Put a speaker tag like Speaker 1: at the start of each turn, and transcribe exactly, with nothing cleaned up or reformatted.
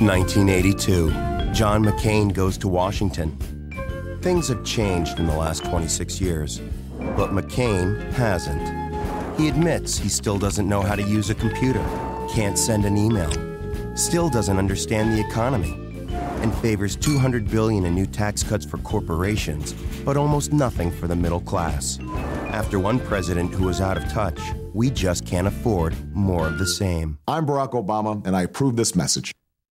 Speaker 1: nineteen eighty-two. John McCain goes to Washington. Things have changed in the last twenty-six years, but McCain hasn't. He admits he still doesn't know how to use a computer, can't send an email, still doesn't understand the economy, and favors two hundred billion dollars in new tax cuts for corporations, but almost nothing for the middle class. After one president who was out of touch, we just can't afford more of the same.
Speaker 2: I'm Barack Obama, and I approve this message.